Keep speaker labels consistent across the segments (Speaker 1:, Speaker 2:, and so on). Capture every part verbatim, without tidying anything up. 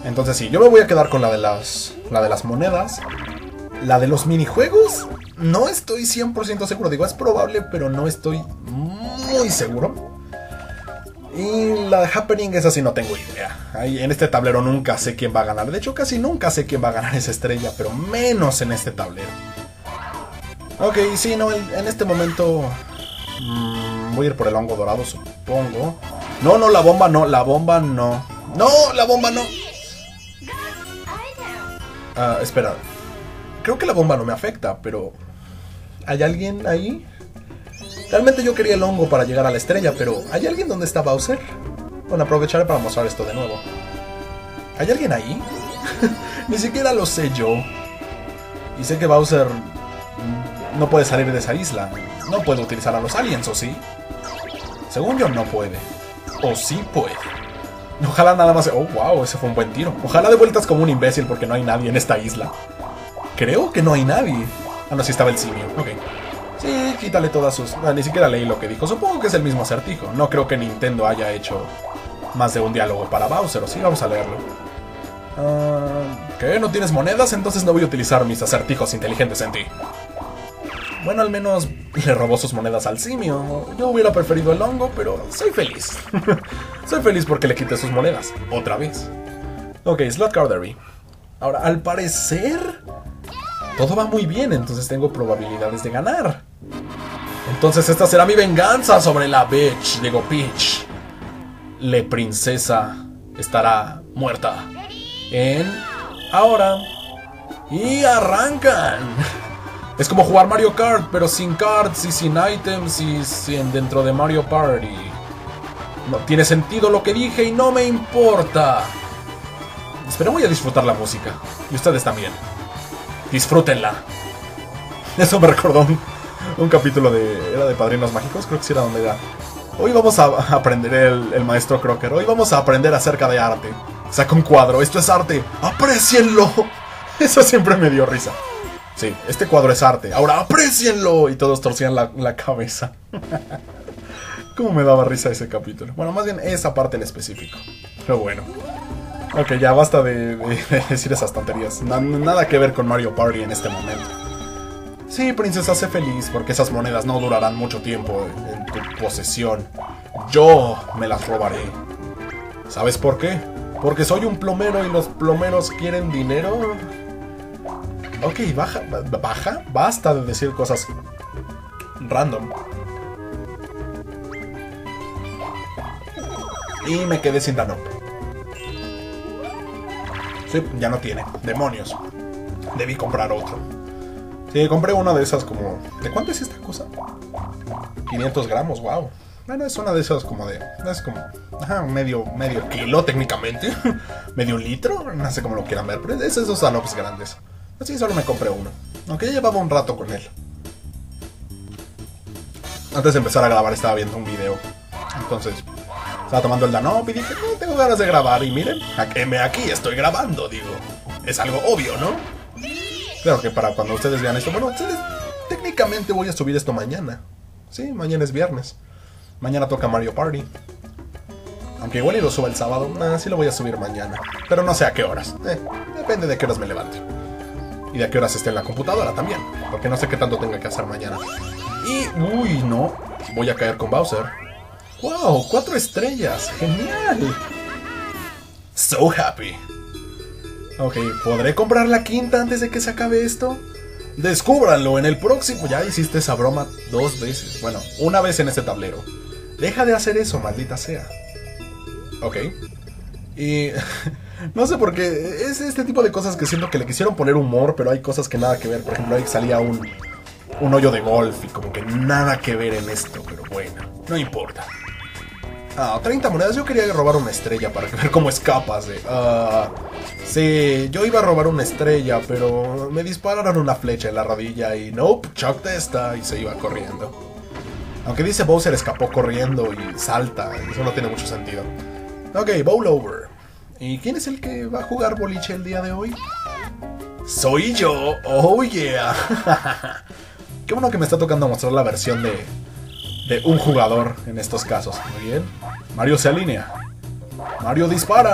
Speaker 1: Entonces sí, yo me voy a quedar con la de las, la de las monedas. La de los minijuegos, no estoy cien por ciento seguro. Digo, es probable, pero no estoy muy seguro. Y la de Happening, esa sí no tengo idea. Ahí, en este tablero nunca sé quién va a ganar. De hecho, casi nunca sé quién va a ganar esa estrella, pero menos en este tablero. Ok, sí, no, en, en este momento mmm, voy a ir por el hongo dorado, supongo. No, no, la bomba no, la bomba no. No, la bomba no. Ah, espera. Creo que la bomba no me afecta, pero... ¿hay alguien ahí? Realmente yo quería el hongo para llegar a la estrella, pero ¿hay alguien donde está Bowser? Bueno, aprovecharé para mostrar esto de nuevo. ¿Hay alguien ahí? Ni siquiera lo sé yo. Y sé que Bowser no puede salir de esa isla. No puede utilizar a los aliens, ¿o sí? Según yo, no puede. ¿O sí puede? Ojalá nada más... Oh, wow, ese fue un buen tiro. Ojalá de vueltas como un imbécil porque no hay nadie en esta isla. Creo que no hay nadie. Ah, no, sí estaba el simio. Ok. Sí, quítale todas sus... Ah, ni siquiera leí lo que dijo. Supongo que es el mismo acertijo. No creo que Nintendo haya hecho más de un diálogo para Bowser, ¿o sí? Vamos a leerlo. Uh, ¿Qué? ¿No tienes monedas? Entonces no voy a utilizar mis acertijos inteligentes en ti. Bueno, al menos le robó sus monedas al simio. Yo hubiera preferido el hongo, pero soy feliz. Soy feliz porque le quité sus monedas. Otra vez. Ok, Slot Car Derby. Ahora, al parecer... todo va muy bien, entonces tengo probabilidades de ganar. Entonces esta será mi venganza sobre la bitch, digo Peach. Le princesa estará muerta. En... ahora. Y arrancan. Es como jugar Mario Kart, pero sin cards y sin items y sin dentro de Mario Party. No tiene sentido lo que dije y no me importa. Espero voy a disfrutar la música. Y ustedes también. Disfrútenla. Eso me recordó un, un capítulo de... ¿era de Padrinos Mágicos? Creo que sí era donde era. Hoy vamos a aprender el, el maestro Crocker. Hoy vamos a aprender acerca de arte. Saca un cuadro. Esto es arte. ¡Aprécienlo! Eso siempre me dio risa. Sí, este cuadro es arte. Ahora aprécienlo. Y todos torcían la, la cabeza. Cómo me daba risa ese capítulo. Bueno, más bien esa parte en específico. Pero bueno. Ok, ya basta de, de, de decir esas tonterías. Na, nada que ver con Mario Party en este momento. Sí, princesa, sé feliz, porque esas monedas no durarán mucho tiempo en, en tu posesión. Yo me las robaré. ¿Sabes por qué? Porque soy un plomero y los plomeros quieren dinero. Ok, baja, baja. Basta de decir cosas random. Y me quedé sin Danop. Sí, ya no tiene. Demonios. Debí comprar otro. Sí, compré una de esas como... ¿de cuánto es esta cosa? quinientos gramos, wow. Bueno, es una de esas como de... es como... ajá, medio, medio kilo técnicamente. Medio litro, no sé cómo lo quieran ver. Pero es esos Danops grandes. Así solo me compré uno. Aunque ya llevaba un rato con él. Antes de empezar a grabar estaba viendo un video. Entonces... estaba tomando el Danop y dije, no, tengo ganas de grabar. Y miren, me aquí estoy grabando, digo. Es algo obvio, ¿no? Claro que para cuando ustedes vean esto, bueno, ustedes, técnicamente voy a subir esto mañana. Sí, mañana es viernes. Mañana toca Mario Party. Aunque igual y lo suba el sábado, nah, sí lo voy a subir mañana. Pero no sé a qué horas. Eh, depende de qué horas me levante. Y de a qué horas esté en la computadora también. Porque no sé qué tanto tenga que hacer mañana. Y, uy, no. Voy a caer con Bowser. ¡Wow! ¡Cuatro estrellas! ¡Genial! So happy. Ok, ¿podré comprar la quinta antes de que se acabe esto? Descúbranlo en el próximo... ya hiciste esa broma dos veces. Bueno, una vez en este tablero. Deja de hacer eso, maldita sea. Ok. Y... no sé por qué. Es este tipo de cosas que siento que le quisieron poner humor, pero hay cosas que nada que ver. Por ejemplo, ahí salía un... un hoyo de golf y como que nada que ver en esto. Pero bueno, no importa. Ah, treinta monedas. Yo quería robar una estrella para ver cómo escapas de... Uh, sí, yo iba a robar una estrella, pero me dispararon una flecha en la rodilla y... nope, Chuck de esta y se iba corriendo. Aunque dice Bowser escapó corriendo y salta, eso no tiene mucho sentido. Ok, bowl over. ¿Y quién es el que va a jugar boliche el día de hoy? Soy yo, oh yeah. Qué bueno que me está tocando mostrar la versión de... de un jugador en estos casos. Muy bien. Mario se alinea. Mario dispara.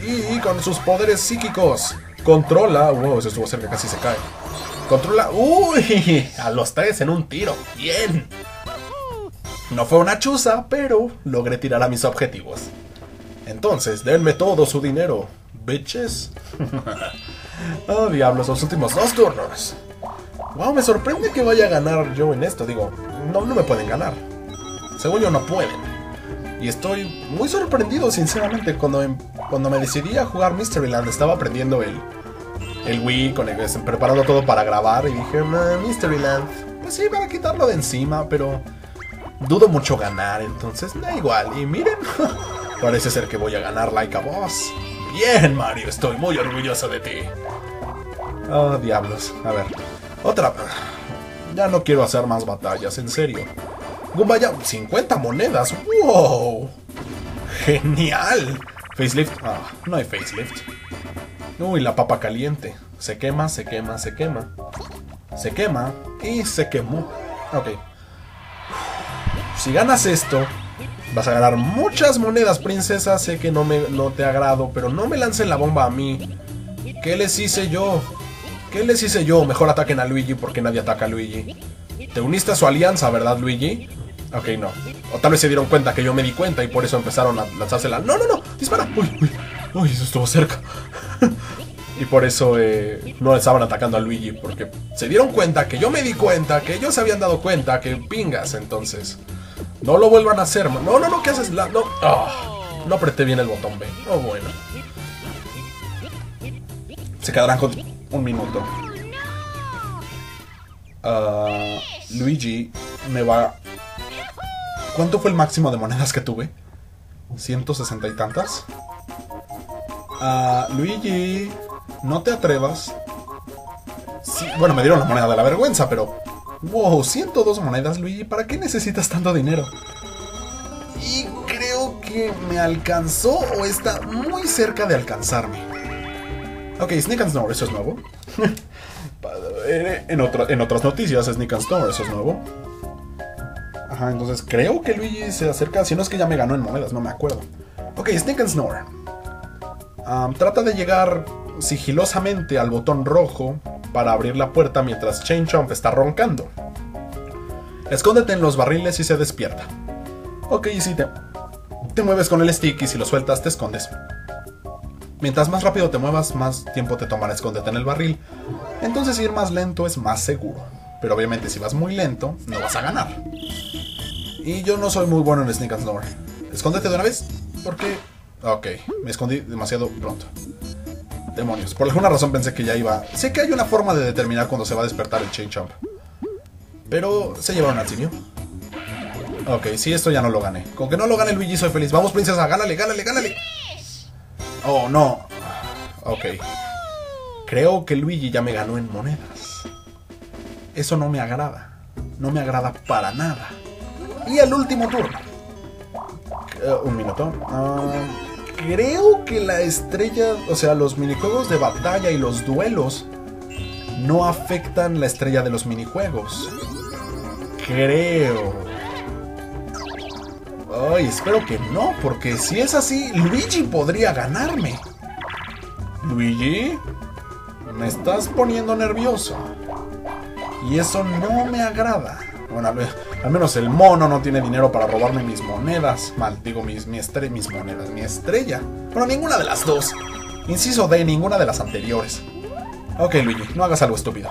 Speaker 1: y con sus poderes psíquicos controla... Wow, eso estuvo cerca, casi se cae. Controla... ¡Uy! A los tres en un tiro. ¡Bien! No fue una chuza, pero logré tirar a mis objetivos. Entonces, denme todo su dinero, bitches. Oh, diablos, los últimos dos turnos. Wow, me sorprende que vaya a ganar yo en esto. Digo, no, no me pueden ganar. Según yo, no pueden. Y estoy muy sorprendido, sinceramente. Cuando, cuando me decidí a jugar Mysteryland, estaba aprendiendo el, el Wii, con el, preparando todo para grabar. Y dije, nah, Mysteryland, pues sí, para quitarlo de encima, pero dudo mucho ganar, entonces da igual. Y miren, parece ser que voy a ganar like a boss. Bien, Mario, estoy muy orgulloso de ti. Oh, diablos, a ver. Otra... Ya no quiero hacer más batallas, en serio. Goomba ya... cincuenta monedas. ¡Wow! ¡Genial! Facelift... Ah, no hay facelift. Uy, la papa caliente. Se quema, se quema, se quema. Se quema y se quemó. Ok. Si ganas esto, vas a ganar muchas monedas, princesa. Sé que no, me, no te agrado, pero no me lancen la bomba a mí. ¿Qué les hice yo? ¿Qué les hice yo? Mejor ataquen a Luigi porque nadie ataca a Luigi. Te uniste a su alianza, ¿verdad, Luigi? Ok, no. O tal vez se dieron cuenta que yo me di cuenta y por eso empezaron a lanzársela. ¡No, no, no! ¡Dispara! ¡Uy, uy! ¡Uy, eso estuvo cerca! Y por eso eh, no estaban atacando a Luigi, porque se dieron cuenta que yo me di cuenta, que ellos se habían dado cuenta, que pingas, entonces... No lo vuelvan a hacer, man. No, no, no, ¿qué haces? La, no, oh, no apreté bien el botón B. Oh, bueno. Se quedarán con un minuto. Uh, Luigi me va... ¿Cuánto fue el máximo de monedas que tuve? ¿ciento sesenta y tantas? Uh, Luigi, no te atrevas. Sí, bueno, me dieron la moneda de la vergüenza, pero... Wow, ciento dos monedas, Luigi. ¿Para qué necesitas tanto dinero? Y creo que me alcanzó o está muy cerca de alcanzarme. Ok, Sneak and Snore, eso es nuevo. en, otro, en otras noticias, Sneak and Snore, eso es nuevo. Ajá, entonces creo que Luigi se acerca. Si no es que ya me ganó en monedas, no me acuerdo. Ok, Sneak and Snore. Um, trata de llegar sigilosamente al botón rojo para abrir la puerta mientras Chain Chomp está roncando. Escóndete en los barriles y se despierta. Ok, y si te, te mueves con el stick y si lo sueltas te escondes. Mientras más rápido te muevas, más tiempo te tomará esconderte en el barril. Entonces ir más lento es más seguro. Pero obviamente si vas muy lento, no vas a ganar. Y yo no soy muy bueno en Sneak and Snore. Escóndete de una vez, porque... Ok, me escondí demasiado pronto. Demonios, por alguna razón pensé que ya iba... Sé que hay una forma de determinar cuando se va a despertar el Chain Chomp. Pero se llevaron al simio. Ok, sí, esto ya no lo gané. Con que no lo gane Luigi soy feliz. Vamos, princesa, gánale, gánale, gánale. Oh, no. Ok. Creo que Luigi ya me ganó en monedas. Eso no me agrada. No me agrada para nada. Y el último turno. Uh, un minuto. Uh... Creo que la estrella, o sea, los minijuegos de batalla y los duelos no afectan la estrella de los minijuegos. Creo. Ay, espero que no, porque si es así, Luigi podría ganarme. Luigi, me estás poniendo nervioso. Y eso no me agrada. Bueno, al menos el mono no tiene dinero para robarme mis monedas. Mal, digo, mis, mi estre mis monedas, mi estrella. Bueno, ninguna de las dos. Inciso D, ninguna de las anteriores. Ok, Luigi, no hagas algo estúpido.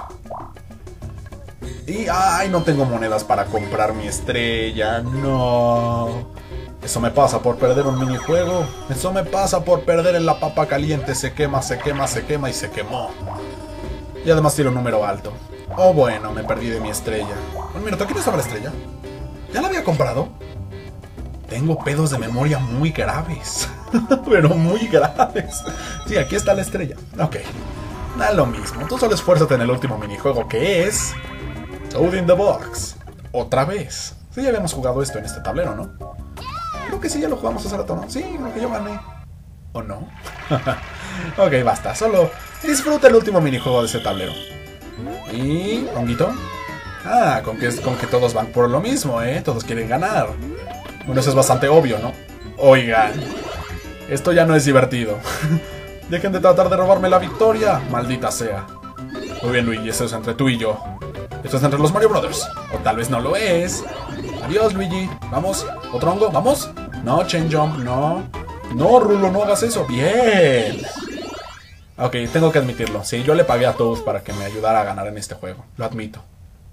Speaker 1: Y, ay, no tengo monedas para comprar mi estrella. No. Eso me pasa por perder un minijuego. Eso me pasa por perder en la papa caliente. Se quema, se quema, se quema y se quemó. Y además tiene un número alto. Oh, bueno, me perdí de mi estrella. Un minuto, ¿quién estaba la estrella? ¿Ya la había comprado? Tengo pedos de memoria muy graves. Pero muy graves. Sí, aquí está la estrella. Ok. Da lo mismo. Tú solo esfuérzate en el último minijuego, que es... Toad in the Box. Otra vez. Sí, ya habíamos jugado esto en este tablero, ¿no? Creo que sí, ya lo jugamos hace rato, ¿no? Sí, creo que yo gané. ¿O no? Ok, basta. Solo disfruta el último minijuego de ese tablero. Y... ¿honguito? Ah, con que, con que todos van por lo mismo, ¿eh? Todos quieren ganar. Bueno, eso es bastante obvio, ¿no? Oigan.
Speaker 2: Esto ya no es divertido. Dejen de tratar de robarme la victoria, maldita sea. Muy bien, Luigi, eso es entre tú y yo. Esto es entre los Mario Brothers. O tal vez no lo es. Adiós, Luigi. Vamos. ¿Otro hongo? ¿Vamos? No, chain jump, no. No, Rulo, no hagas eso. Bien. Ok, tengo que admitirlo. Sí, yo le pagué a Toad para que me ayudara a ganar en este juego. Lo admito.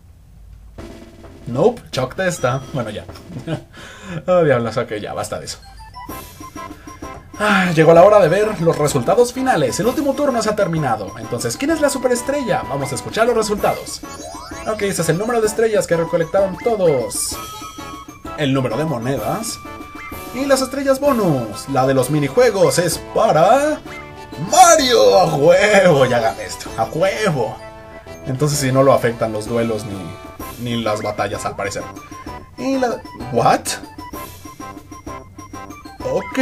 Speaker 2: Nope, Chuck testa. Bueno, ya. Oh, diablos, ok, ya, basta de eso. Ah, llegó la hora de ver los resultados finales. El último turno se ha terminado. Entonces, ¿quién es la superestrella? Vamos a escuchar los resultados. Ok, ese es el número de estrellas que recolectaron todos. El número de monedas. Y las estrellas bonus. La de los minijuegos es para... ¡Mario! ¡A huevo! Ya gané esto. ¡A huevo! Entonces, si no lo afectan los duelos ni, ni las batallas, al parecer. Y la... ¿What? Ok...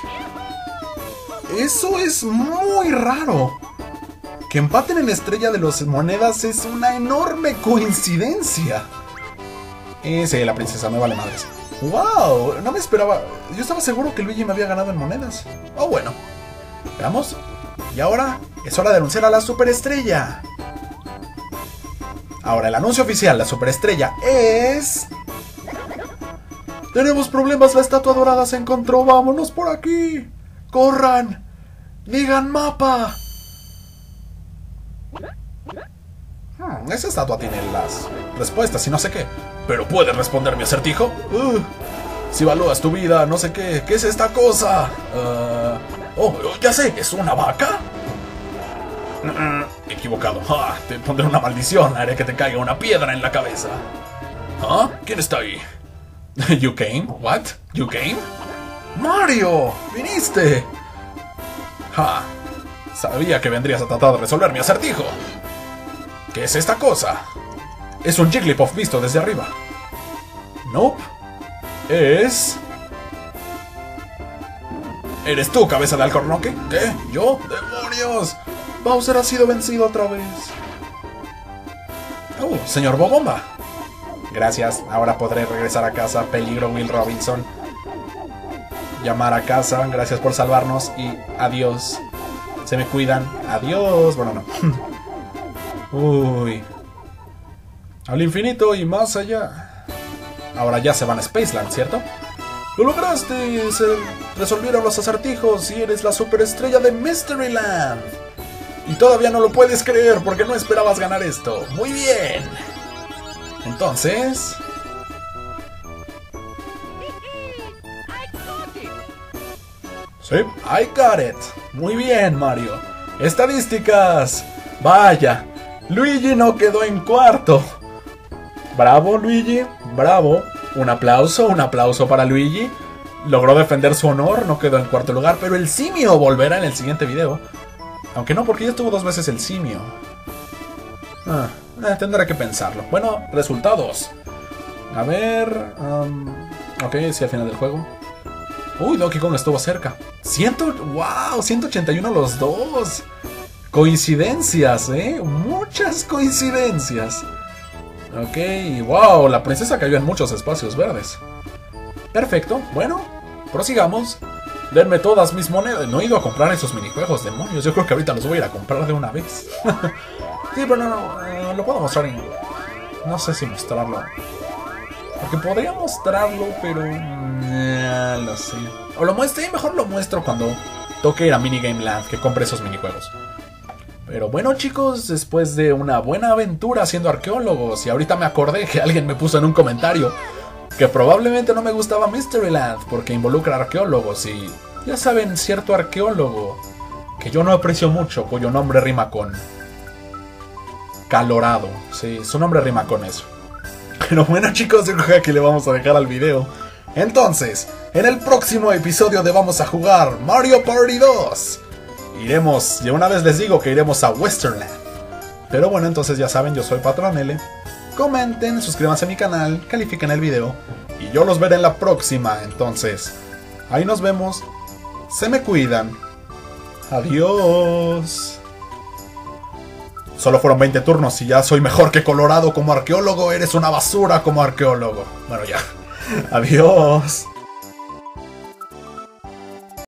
Speaker 2: Eso es muy raro. Que empaten en la estrella de las monedas es una enorme coincidencia. Eh, sí, la princesa me vale madres. ¡Wow! No me esperaba. Yo estaba seguro que Luigi me había ganado en monedas. Oh, bueno. Veamos. Y ahora es hora de anunciar a la superestrella. Ahora, el anuncio oficial. La superestrella es... Tenemos problemas, la estatua dorada se encontró. Vámonos por aquí. ¡Corran! ¡Digan mapa! Hmm, esa estatua tiene las respuestas y no sé qué. ¿Pero puedes responder mi acertijo? Uh, si evalúas tu vida, no sé qué. ¿Qué es esta cosa? Uh, oh, ya sé, ¿es una vaca? Uh, uh, equivocado. Ah, te pondré una maldición. Haré que te caiga una piedra en la cabeza. ¿Ah? ¿Quién está ahí? ¿You came? ¿What? ¿You came? ¡Mario! ¡Viniste! ¡Ja! Sabía que vendrías a tratar de resolver mi acertijo. ¿Qué es esta cosa? Es un Jigglypuff visto desde arriba. Nope. Es... ¿Eres tú, cabeza de alcornoque? ¿Qué? ¿Yo? ¡Demonios! Bowser ha sido vencido otra vez. Oh, señor Bobomba. Gracias, ahora podré regresar a casa. Peligro, Will Robinson. Llamar a casa, gracias por salvarnos y adiós. Se me cuidan, adiós. Bueno, no. Uy. Al infinito y más allá. Ahora ya se van a Spaceland, ¿cierto? ¡Lo lograste! Se resolvieron los acertijos y eres la superestrella de Mysteryland. Y todavía no lo puedes creer porque no esperabas ganar esto. ¡Muy bien! Entonces... Sí, I got it. Muy bien, Mario. Estadísticas. Vaya, Luigi no quedó en cuarto. Bravo, Luigi. Bravo. Un aplauso, un aplauso para Luigi. Logró defender su honor, no quedó en cuarto lugar. Pero el simio volverá en el siguiente video. Aunque no, porque ya estuvo dos veces el simio. Ah, eh, tendré que pensarlo. Bueno, resultados. A ver... Um, ok, sí, al final del juego. Uy, Donkey Kong estuvo cerca. Ciento, wow, ciento ochenta y uno los dos. Coincidencias, ¿eh? Muchas coincidencias. Ok, wow, la princesa cayó en muchos espacios verdes. Perfecto, bueno, prosigamos. Denme todas mis monedas. No he ido a comprar esos minijuegos, demonios. Yo creo que ahorita los voy a ir a comprar de una vez. Sí, pero no, no, eh, lo puedo mostrar en... No sé si mostrarlo. Porque podría mostrarlo, pero... No lo sé. O lo muestre, mejor lo muestro cuando toque ir a Minigame Land, que compre esos minijuegos. Pero bueno, chicos, después de una buena aventura siendo arqueólogos, y ahorita me acordé que alguien me puso en un comentario que probablemente no me gustaba Mysteryland porque involucra arqueólogos, y ya saben, cierto arqueólogo que yo no aprecio mucho, cuyo nombre rima con Calorado. Sí, su nombre rima con eso. Pero bueno, chicos, yo creo que aquí le vamos a dejar al video. Entonces, en el próximo episodio de Vamos a Jugar Mario Party dos, iremos, de una vez les digo que iremos a Westernland. Pero bueno, entonces ya saben, yo soy Patrón L. Comenten, suscríbanse a mi canal, califiquen el video y yo los veré en la próxima. Entonces, ahí nos vemos. Se me cuidan. Adiós. Solo fueron veinte turnos y ya soy mejor que Colorado como arqueólogo. Eres una basura como arqueólogo. Bueno, ya. Adiós.